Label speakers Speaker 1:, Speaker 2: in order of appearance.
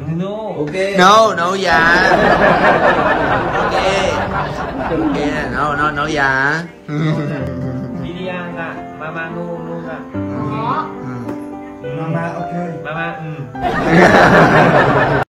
Speaker 1: Ok.
Speaker 2: No, dạ. Ok. Ok, no, dạ.
Speaker 3: Vivian ạ, mama nu ạ.
Speaker 4: Có.
Speaker 1: Mama ok.
Speaker 3: Mama